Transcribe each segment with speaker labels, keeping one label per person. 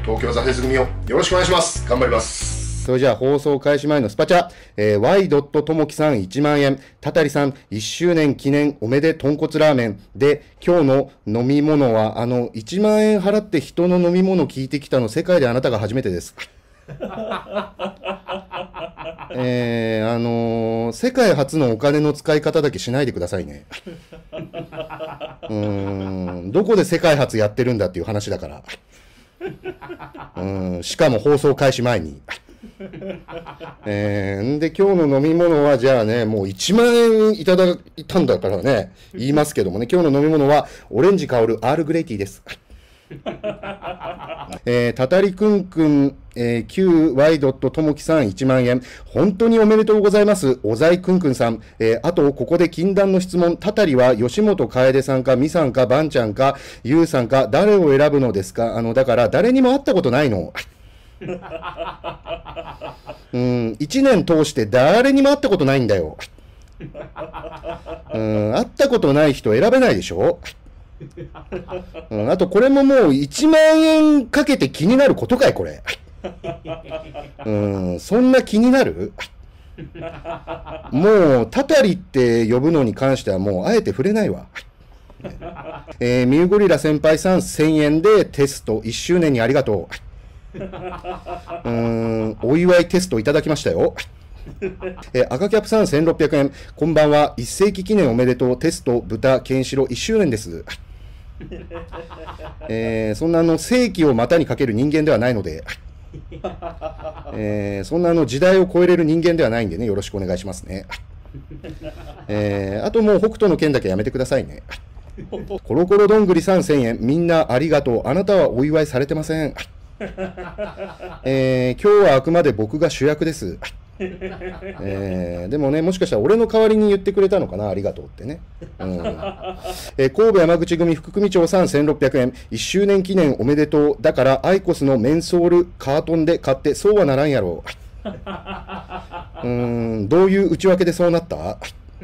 Speaker 1: 東京ザフェス組をよろしくお願いします。頑張ります。
Speaker 2: それじゃあ放送開始前のスパチャ、Y. ともきさん1万円、たたりさん1周年記念おめで豚骨ラーメンで、今日の飲み物は1万円払って人の飲み物聞いてきたの世界であなたが初めてです。世界初のお金の使い方だけしないでくださいね。どこで世界初やってるんだっていう話だから。しかも放送開始前に。で、今日の飲み物はじゃあね、もう1万円いただいたんだからね、言いますけどもね、今日の飲み物はオレンジ香るアールグレイティーです。たたりくんくん、9Y. ともきさん1万円。本当におめでとうございます。おざいくんくんさん。あと、ここで禁断の質問。たたりは吉本楓さんか、みさんか、ばんちゃんか、ゆうさんか、誰を選ぶのですか？だから、誰にも会ったことないの。1年通して誰にも会ったことないんだよ。会ったことない人選べないでしょ。あとこれももう1万円かけて気になることかいこれ。そんな気になる？もうたたりって呼ぶのに関してはもうあえて触れないわ。ミューゴリラ先輩さん1000円でテスト1周年にありがとう。お祝いテストいただきましたよ。赤キャップさん1600円。こんばんは。1世紀記念おめでとう。テスト豚ケンシロウ1周年です。そんな世紀を股にかける人間ではないので、そんな時代を超えれる人間ではないんでね、よろしくお願いしますね。あともう北斗の剣だけやめてくださいね。コロコロどんぐりさん1000円。みんなありがとう。あなたはお祝いされてません。今日はあくまで僕が主役です。でもね、もしかしたら俺の代わりに言ってくれたのかな、ありがとうってね。神戸山口組副組長さん1600円。1周年記念おめでとう。だからアイコスのメンソールカートンで買ってそうはならんやろ。どういう内訳でそうなった？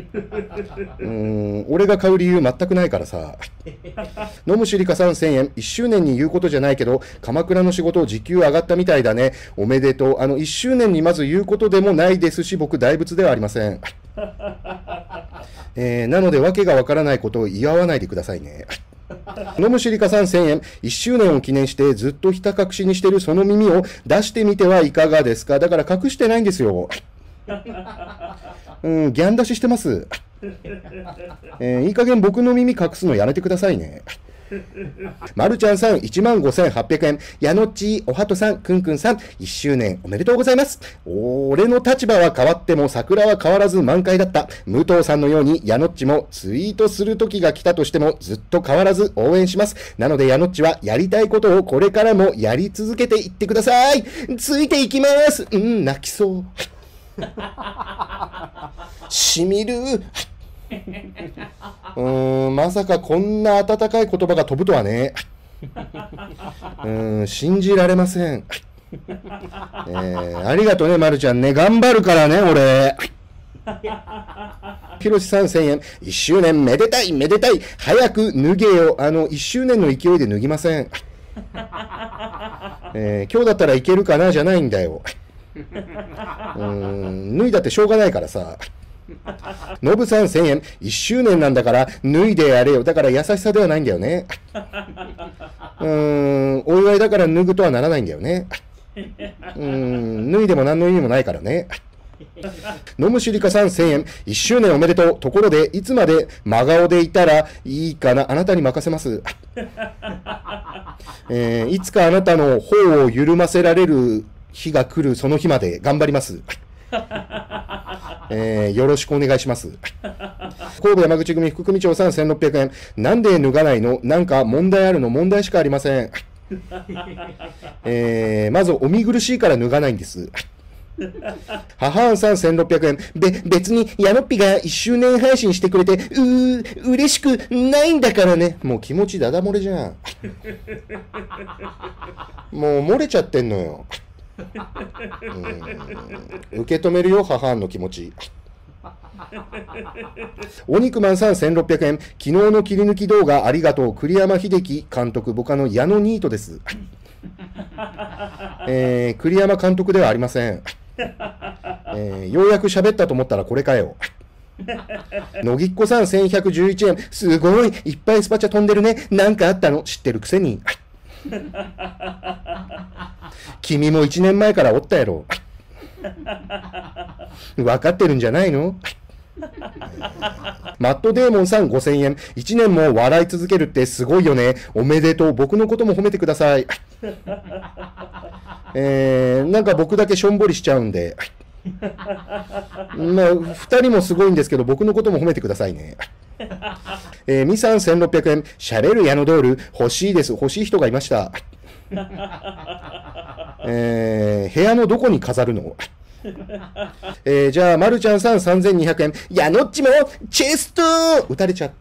Speaker 2: 俺が買う理由全くないからさ。野むしりかさん1000円。1周年に言うことじゃないけど、鎌倉の仕事時給上がったみたいだね。おめでとう。1周年にまず言うことでもないですし、僕大仏ではありません。なので訳がわからないことを言い合わないでくださいね。野むしりかさん1000円。1周年を記念してずっとひた隠しにしてるその耳を出してみてはいかがですか？だから隠してないんですよ。ギャン出ししてます。いい加減僕の耳隠すのやめてくださいね。まるちゃんさん15,800円。やのっちおはとさん、くんくんさん1周年おめでとうございます。俺の立場は変わっても桜は変わらず満開だった。武藤さんのようにやのっちもツイートする時が来たとしてもずっと変わらず応援します。なのでやのっちはやりたいことをこれからもやり続けていってください。ついていきます。泣きそう。しみる。まさかこんな温かい言葉が飛ぶとはね。信じられません。ありがとうね、まるちゃんね。頑張るからね、俺。ひろしさん1000円。1周年めでたいめでたい。早く脱げよ。1周年の勢いで脱ぎません。今日だったらいけるかなじゃないんだよ。脱いだってしょうがないからさ。のぶさん1000円。1周年なんだから脱いでやれよ。だから優しさではないんだよね。お祝いだから脱ぐとはならないんだよね。脱いでも何の意味もないからね。のむしりかさん1000円。1周年おめでとう。ところでいつまで真顔でいたらいいかな。あなたに任せます。いつかあなたの頬を緩ませられる日が来るその日まで頑張ります。よろしくお願いします。神戸山口組副組長さん1600円。なんで脱がないの？なんか問題あるの？問題しかありません。まずお見苦しいから脱がないんです。母あんさん1600円。別にヤノッピが1周年配信してくれて嬉しくないんだからね。もう気持ちダダ漏れじゃん。もう漏れちゃってんのよ。受け止めるよ、母の気持ち。お肉マンさん1600円。昨日の切り抜き動画ありがとう。栗山英樹監督、僕矢野ニートです。 栗山監督ではありません。ようやく喋ったと思ったらこれかよ。のぎっこさん1111円。すごいいっぱいスパチャ飛んでるね。なんかあったの知ってるくせに。君も1年前からおったやろ。分かってるんじゃないの。マットデーモンさん5000円。1年も笑い続けるってすごいよね。おめでとう。僕のことも褒めてください。なんか僕だけしょんぼりしちゃうんで。まあ、2人もすごいんですけど、僕のことも褒めてくださいね。ミさん1600円。しゃべる矢野ドール。欲しいです。欲しい人がいました。部屋のどこに飾るの？じゃあ、まるちゃんさん3200円。やのっちも、チェスト打たれちゃった。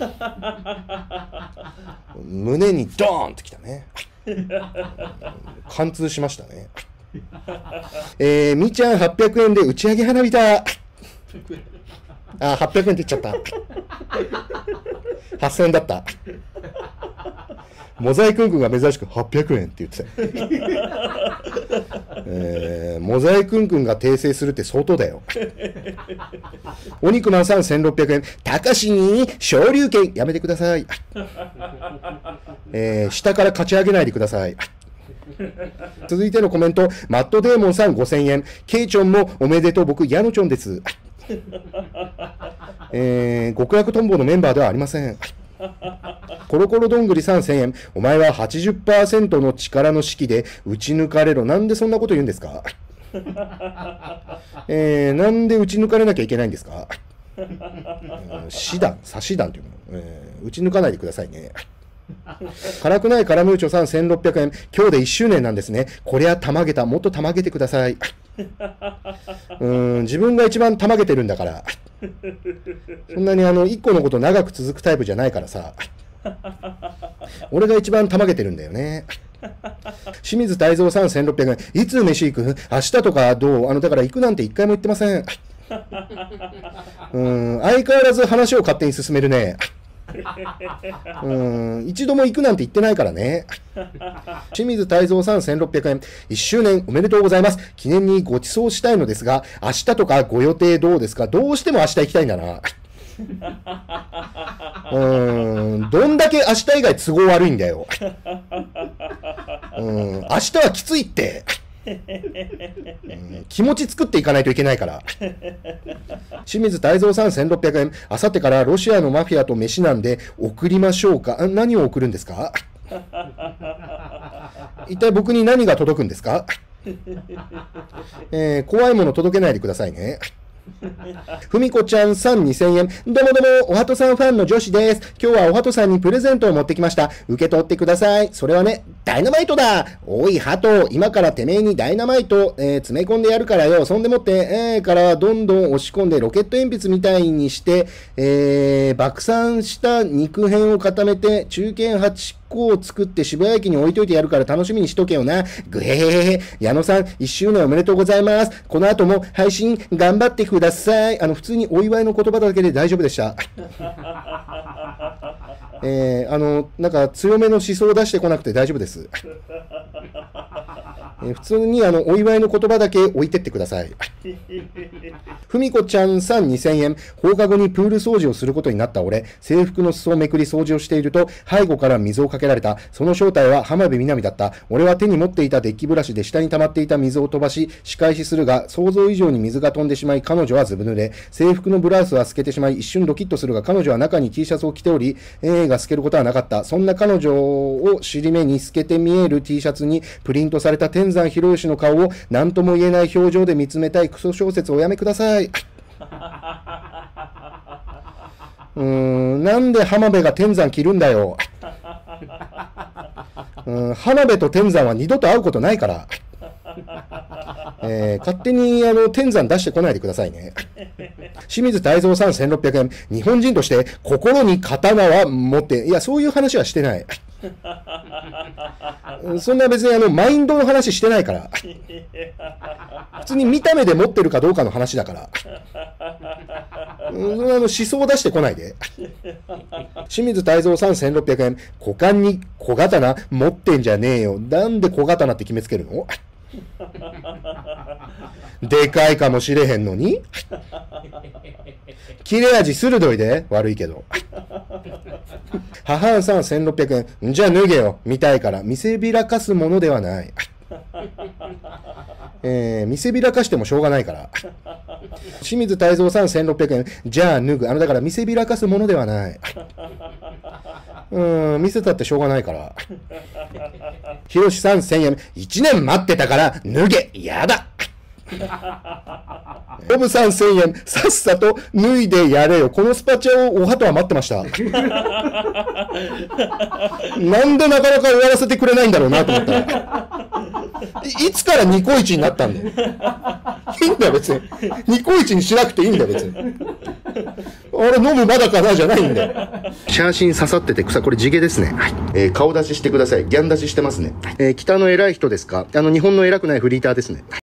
Speaker 2: 胸にドーンってきたね。貫通しましたね。みちゃん800円で打ち上げ花火だ。あ、800円って言っちゃった。8000円だった。モザイクン君が珍しく800円って言ってた。モザイクン君が訂正するって相当だよ。お肉マンさん1600円。たかしに昇竜拳やめてください。下から勝ち上げないでください。続いてのコメント、マットデーモンさん5000円。ケイチョンもおめでとう。僕、ヤノチョンです。極楽とんぼのメンバーではありません。コロコロどんぐりさん1000円。お前は 80% の力の式で打ち抜かれろ。なんでそんなこと言うんですか？なんで打ち抜かれなきゃいけないんですか？死弾、差し弾というの、打ち抜かないでくださいね。辛くないカラムーチョさん1600円。今日で1周年なんですね。こりゃたまげた。もっとたまげてください。自分が一番たまげてるんだから。そんなに1個のこと長く続くタイプじゃないからさ。俺が一番たまげてるんだよね。清水泰造さん1600円。いつ飯行く？明日とかどう？だから行くなんて一回も言ってません。相変わらず話を勝手に進めるね。一度も行くなんて言ってないからね。清水泰造さん1600円。1周年おめでとうございます。記念にご馳走したいのですが、明日とかご予定どうですか？どうしても明日行きたいんだな。どんだけ明日以外都合悪いんだよ。明日はきついって。気持ち作っていかないといけないから。清水泰造さん1600円。あさってからロシアのマフィアと飯なんで送りましょうか。何を送るんですか？一体僕に何が届くんですか？怖いもの届けないでくださいね。ふみこちゃんさん2000円。どうもどうも、おはとさんファンの女子です。今日はおはとさんにプレゼントを持ってきました。受け取ってください。それはね、ダイナマイトだ。おい、ハト、今からてめえにダイナマイト、詰め込んでやるからよ。そんでもって、からどんどん押し込んでロケット鉛筆みたいにして、爆散した肉片を固めて、中堅8個を作って渋谷駅に置いといてやるから楽しみにしとけよな。ぐへへへ。矢野さん、1周年おめでとうございます。この後も配信頑張ってください。普通にお祝いの言葉だけで大丈夫でした。なんか強めの思想を出してこなくて大丈夫です。普通にお祝いの言葉だけ置いてってください。ふみこちゃんさん2000円。放課後にプール掃除をすることになった俺、制服の裾をめくり掃除をしていると、背後から水をかけられた。その正体は浜辺美波だった。俺は手に持っていたデッキブラシで下に溜まっていた水を飛ばし、仕返しするが、想像以上に水が飛んでしまい、彼女はずぶ濡れ。制服のブラウスは透けてしまい、一瞬ドキッとするが、彼女は中に T シャツを着ており、が透けることはなかった。そんな彼女を尻目に透けて見える T シャツに、プリントされた天山博義の顔を何とも言えない表情で見つめたいクソ小説をおやめください。なんで浜辺が天山着るんだよ。浜辺と天山は二度と会うことないから。勝手に天山出してこないでくださいね。清水泰造さん1600円。日本人として心に刀は持って、いや、そういう話はしてない。そんな別にマインドの話してないから。普通に見た目で持ってるかどうかの話だから。 思想出してこないで。清水泰造さん1600円。股間に小刀持ってんじゃねえよ。なんで小刀って決めつけるの？でかいかもしれへんのに。切れ味鋭いで。悪いけど。母さん1600円。じゃあ脱げよ。見たいから。見せびらかすものではない。見せびらかしてもしょうがないから。清水泰造さん1600円。じゃあ脱ぐ。だから見せびらかすものではない。見せたってしょうがないから。ひろしさん1000円。1年待ってたから脱げ。やだ。ボブさん1000円。さっさと脱いでやれよ。このスパチャをお鳩は待ってました。なんでなかなか終わらせてくれないんだろうなと思ったら。いつからニコイチになったんだよ。いいんだよ別に。ニコイチにしなくていいんだよ別に。俺飲むまだかなじゃないんだよ。シャーシン刺さってて草、これ地毛ですね。はい。顔出ししてください。ギャン出ししてますね。北の偉い人ですか？日本の偉くないフリーターですね。